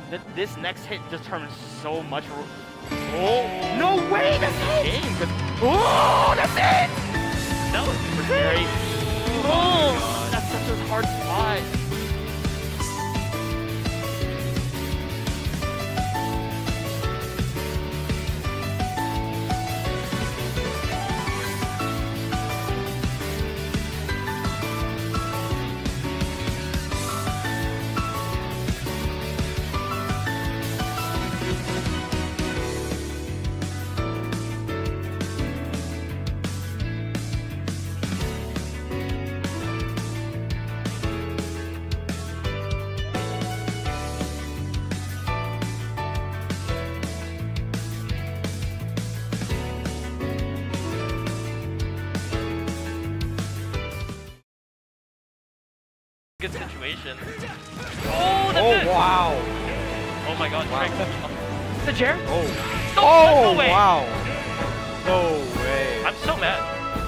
this next hit determines so much. Oh no way! That's the game. Oh, that's it. That was super scary. Oh, that's such a hard spot. Good situation. Oh, that's it. Wow. Oh my god, Wow. Frank. The chair? Oh. No, no way. Wow. No way. I'm so mad.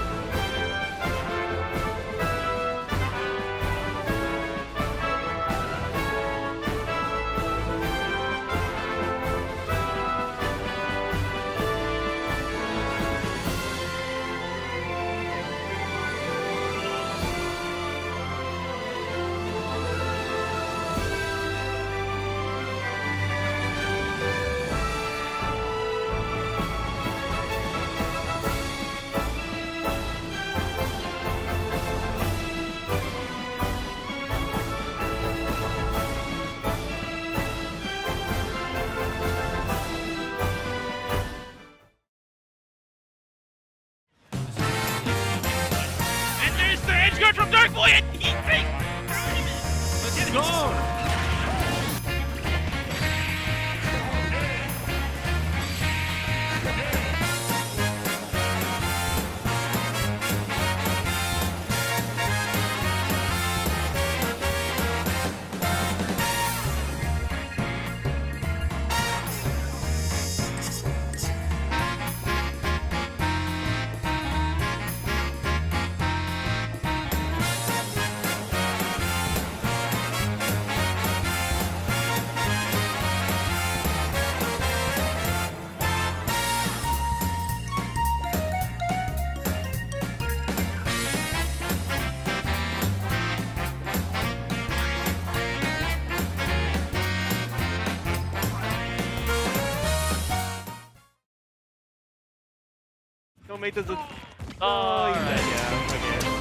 From Dark Boy and Heat Ring! Let's go! Don't make this a... Oh, yeah, okay.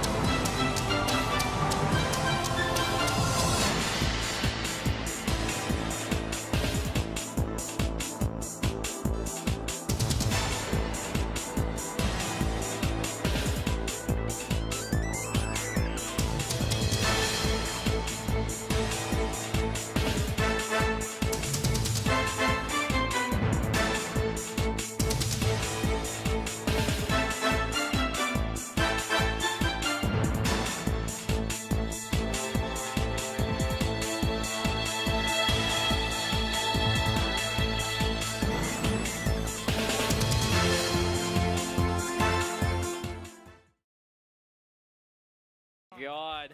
God.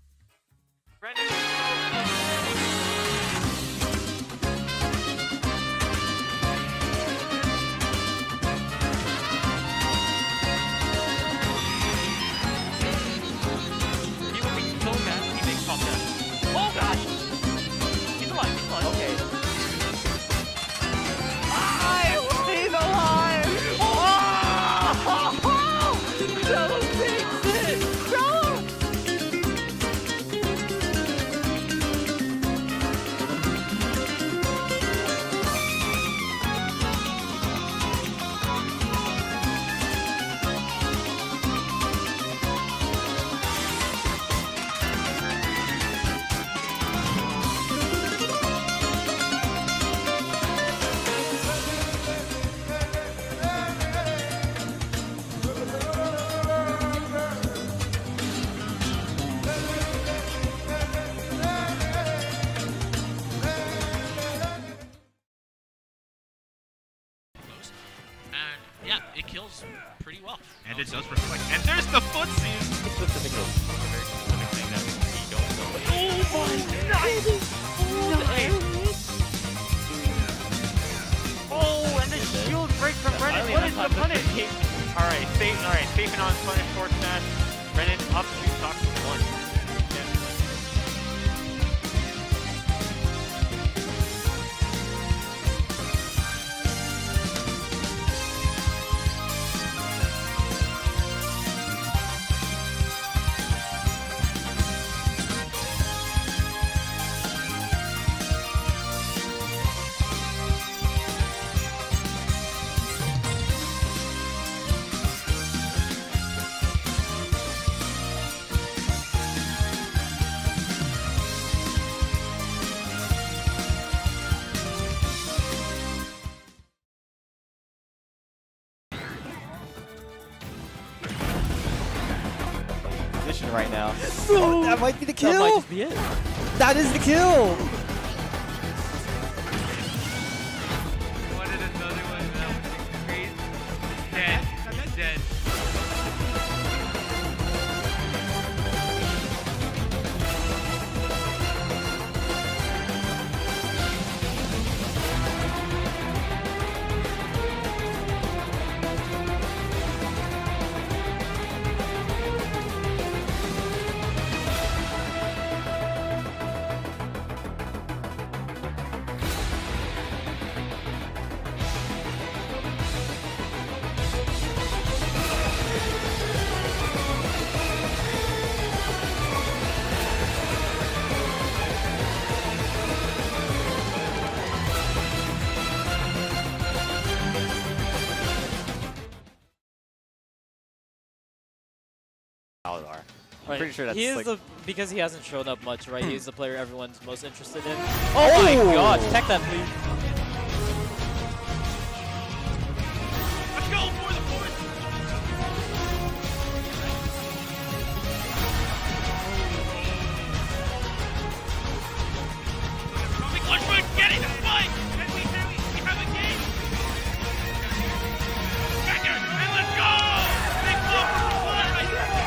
Yeah, it kills pretty well. And it does reflect. And there's the footsies! Specific a very specific thing that we don't know. Oh my god! Alright, Stephen on punish forward smash. Brennan up to Toxic 1. Right now. Oh, that might be the kill. That might just be it. That is the kill. Wanted another one. That was crazy. Dead. He's dead. Aladar. I'm pretty sure that's he is like... the because he hasn't shown up much, right? He's the player everyone's most interested in. Oh my god, tech that please. Let's go for the forward. Clutchwood getting the spike! And we have a game! Backer, and let's go! Big blow from Flutter right there!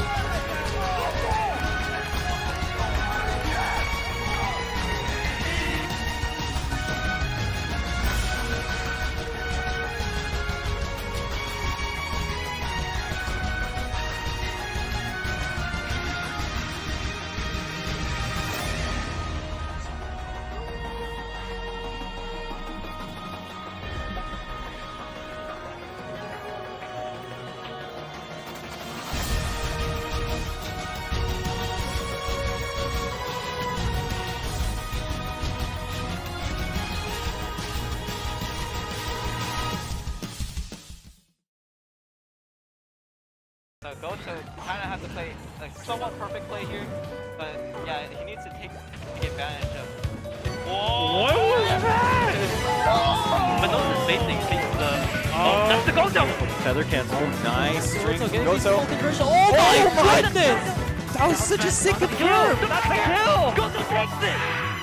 So Goto kind of has to play a somewhat perfect play here, but yeah, he needs to take advantage of. Whoa! What was that? But those are spacing. Oh, that's the Goto! Feather cancel. Nice. Goto getting Goto. these conversion. Oh my goodness! That was such a sick confirm. That's the kill! Goto takes it!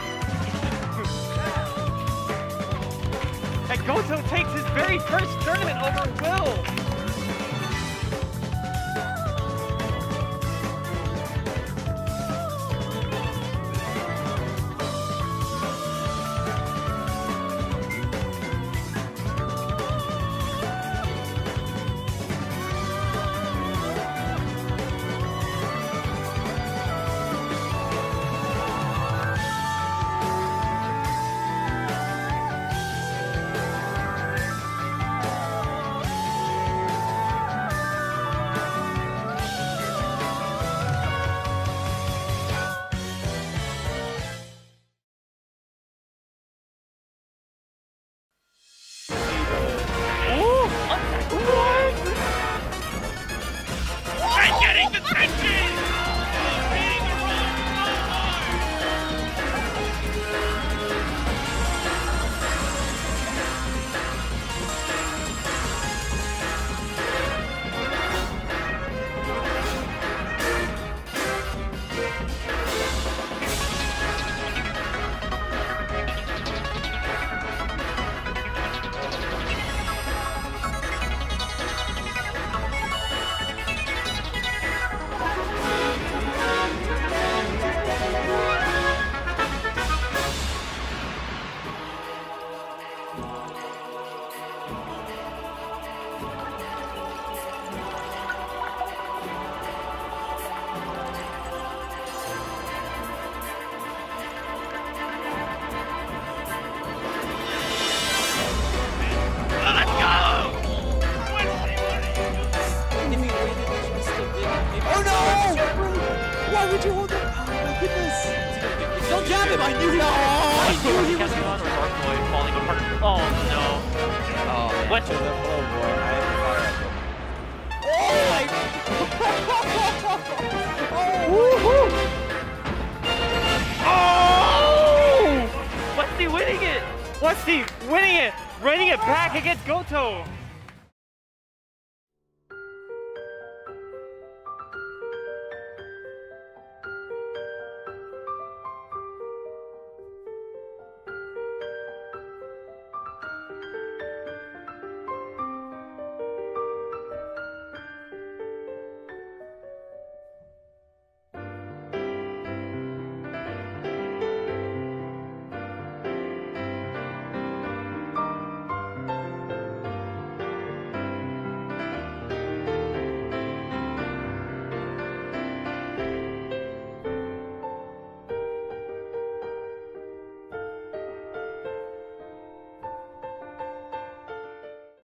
And Goto takes his very first tournament over Will. And getting the tension! Beating the roller so hard! rematch of them. Oh boy, I am fire up. Oh! Westy winning it! Westy winning it! Running it back against Goto!